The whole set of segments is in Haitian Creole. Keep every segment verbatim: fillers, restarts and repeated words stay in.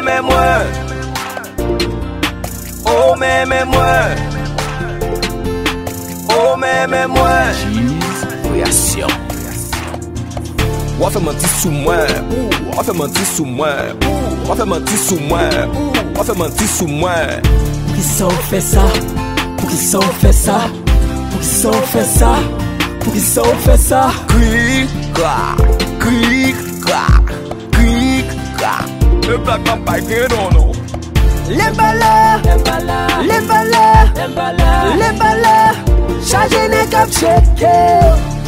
mais moi. Oh mais mais moi. Oh mais mais moi. Jees-Création. On fait mentir sous moi. On fait mentir sous moi. On fait mentir sous moi. On fait mentir sous moi. Poukisaw fait ça. Poukisaw fait ça. Poukisaw fait ça. Poukisaw fait ça. Cric, clac, cric, clac, cric, clac. Le black man pas gré non non. Les balles, les balles, les balles, les balles, les balles. Chargez les cap checker.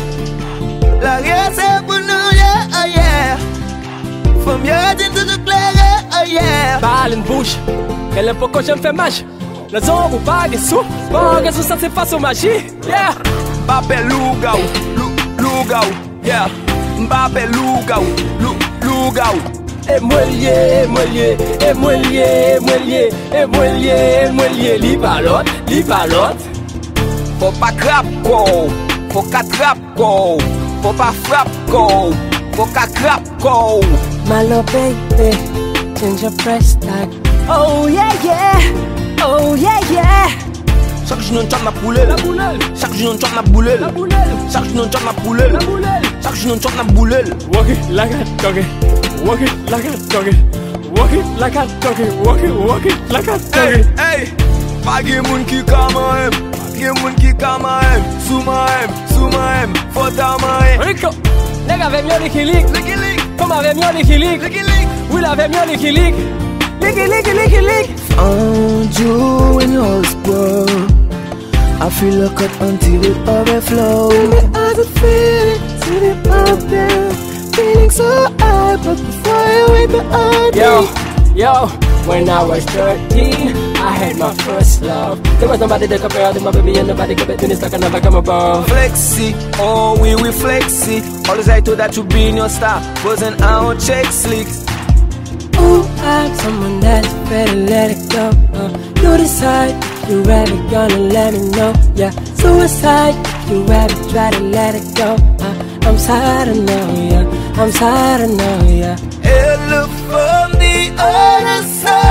La guerre c'est pour nous, yeah, oh yeah. Faut mieux dire tout clair, oh yeah. Balen bouche, quel est pourquoi j'aime faire match. Les hommes ou pas de sous, pas de sous ça c'est face aux magie, yeah. Mbappé Lougaou, Lougaou, yeah. Mbappé Lougaou, Lougaou. Et moi lié, moi lié, et moi lié, moi lié, et moi lié, moi lié, li balote, li balote. Faut pas crap quoi, faut qu'à trap quoi, faut pas frappe quoi, faut qu'à crap quoi. My love baby, change your price tag. Oh yeah yeah, oh yeah yeah. Chaque jour on chante la boule, la boule. Chaque jour on chante la boule, la boule. Chaque jour on chante la boule, la boule. Chaque jour on chante la boule. Walk it like a doggy, walk it like a doggy, walk it like a doggy, walk it, walk it like a doggy. Hey, hey, pas de monde qui kama'm, pas de monde qui kama'm, souma'm, souma'm, faut t'ama'm. Rico, les gars avaient mieux les kilik, les kilik, comme avait mieux les kilik, les kilik. oui avait mieux les kilik, les kilik, les kilik. Found you in your world. I feel a cut until it overflows. Maybe I could feel it, sitting up there, feeling so high, but before I went to I Yo, yo, when I was thirteen, I had my first love. There was nobody that compared to my baby and nobody could bet this like I never come above. Flexi, oh we we flexi. Always I told that you be in your star, wasn't out check slicks. Ooh, I'm someone that's better let it go. Uh, you decide you ever gonna let me know. Yeah, suicide. You ever try to let it go. Uh, I'm sad I know, yeah. I'm sad I know, yeah. Elle look from the other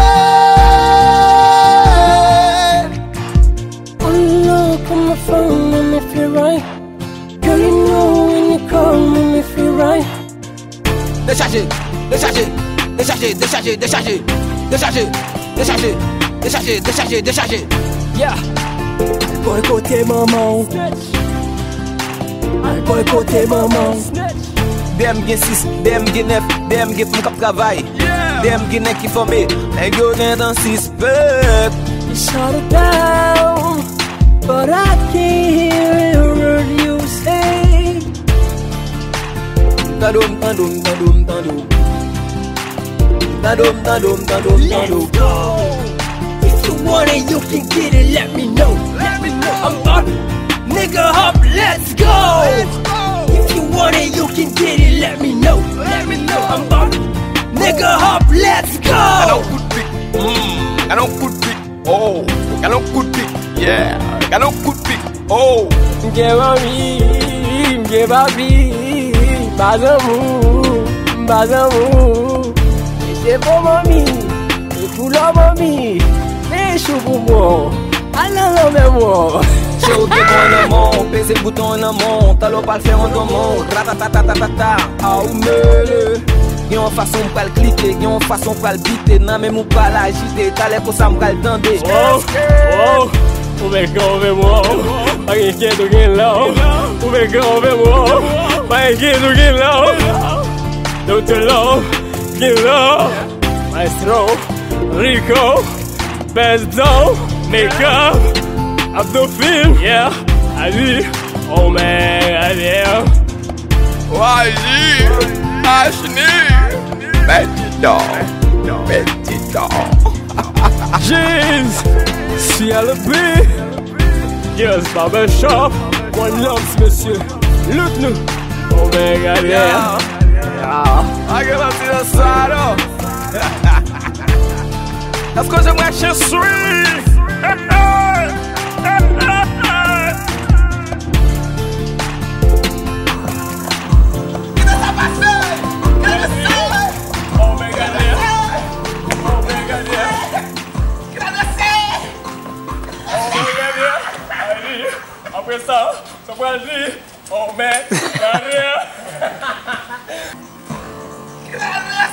side. Oh look on my phone and if you're right. Girl, you know when you call me if you're right. Décharger, décharger. Décharger, décharger, décharger, décharger, décharger, décharger, décharger, décharger. Yeah. Boycotter maman. Boycotter maman. Dem gen six, dem gen neuf, dem gen femme kap travail. Dem gen nek ki formé, nèg yo gen dans six peuple. You shut it down, but I can't hear a word you say. Tadum, tadum, tadum, tadum. Tadum, tadum, tadum, tadum. If you want it, you can get it, let me know. Let me know. I'm up, nigga up, let's go. Let's go. If you want it, you can get it, let me know. Let me know. I'm up, nigga up, let's go. I don't good pick, mmm, I don't good pick, oh, I don't good pick, yeah, I don't good pick, oh. Give me, give me, Bazamu, Bazamu. C'est pour mamie, c'est pour la mamie. Mais je suis pour moi, allons la mémoire. Choqué en amont, pèse le bouton en amont, t'allons pas le faire en domon, ratatatatata, ah ou mêlé. Yon façon pas le cliquer, yon façon pas le biter, nan même ou pas l'agiter, t'as l'air pour ça m'pas le tendre. Oh, oh, ou bien qu'on veut moi, pas inquiète ou gain là, ou bien qu'on veut moi, pas inquiète ou gain là, don't you love? Kilo, Maestro, Rico, Bezdo, Makeup, Abdofil, yeah, Ali, oh man, Ali, O Y A H, Ashni, Petito, Petito, Jees, C L B, Yes, Barbershop, One Love, monsieur, look-nous, oh man, Ali, yeah. I get up to the side up. That's cause I'm actually sweet. Oh my God. Manti. Oh man, got here.